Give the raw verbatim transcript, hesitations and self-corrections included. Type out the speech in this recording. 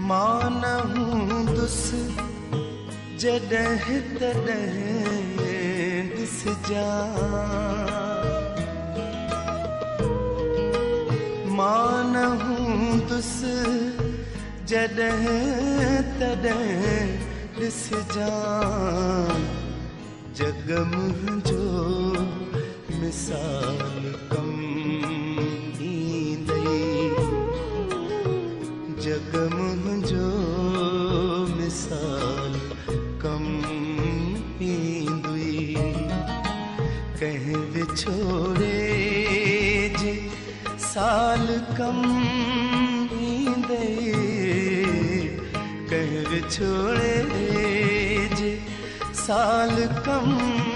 मानहूं दुस जॾहिं तॾहिं ॾिसजां, मानहूं दुस जॾहिं तॾहिं ॾिसजां, जग मुंहिंजो मिसाल कम ईंदई, जग मुंहिंजो मिसाल कम ईंदुई, कंहिं विछोड़े जे साल कम ईंदई, कंहिं विछोड़े जे साल कम